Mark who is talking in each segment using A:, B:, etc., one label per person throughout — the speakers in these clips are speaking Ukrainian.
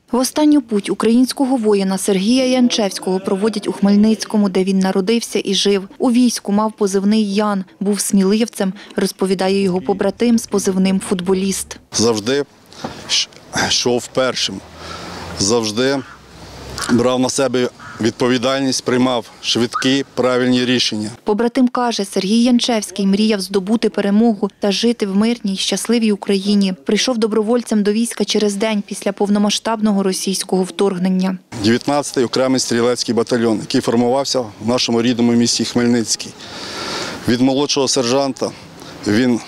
A: В останню путь українського воїна Сергія Янчевського проводять у Хмельницькому, де він народився і жив. У війську мав позивний Ян, був сміливцем, розповідає його побратим з позивним «Футболіст».
B: Завжди йшов першим, завжди брав на себе відповідальність, приймав швидкі, правильні рішення.
A: Побратим каже, Сергій Янчевський мріяв здобути перемогу та жити в мирній, щасливій Україні. Прийшов добровольцем до війська через день після повномасштабного російського вторгнення.
B: 19-й окремий стрілецький батальйон, який формувався в нашому рідному місті Хмельницький. Від молодшого сержанта він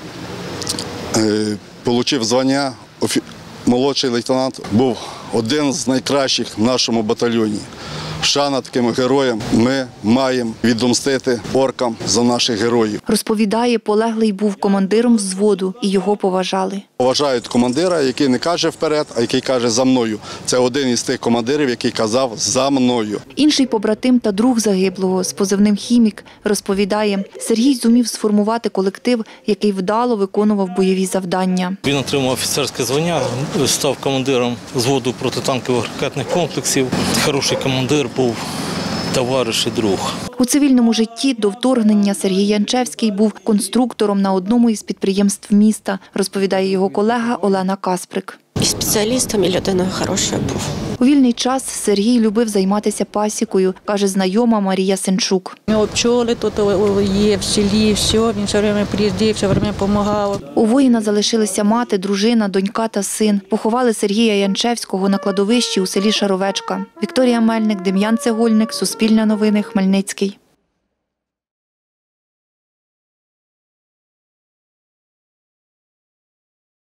B: отримав звання, молодший лейтенант був один з найкращих в нашому батальйоні. Шана таким героям ми маємо відомстити оркам за наших героїв.
A: Розповідає, полеглий був командиром взводу і його поважали.
B: Поважають командира, який не каже вперед, а який каже «за мною». Це один із тих командирів, який казав «за мною».
A: Інший побратим та друг загиблого з позивним «Хімік» розповідає, Сергій зумів сформувати колектив, який вдало виконував бойові завдання.
C: Він отримав офіцерське звання, став командиром взводу протитанкових ракетних комплексів. Хороший командир був, товариш і друг.
A: У цивільному житті до вторгнення Сергій Янчевський був конструктором на одному із підприємств міста, розповідає його колега Олена Касприк.
D: І спеціалістом, і людиною хорошою був.
A: У вільний час Сергій любив займатися пасікою, каже знайома Марія Сенчук.
E: У пчоли тут є в селі, все, він все время приїздив, все время допомагав.
A: У воїна залишилися мати, дружина, донька та син. Поховали Сергія Янчевського на кладовищі у селі Шаровечка. Вікторія Мельник, Дем'ян Цегольник, Суспільне новини, Хмельницький.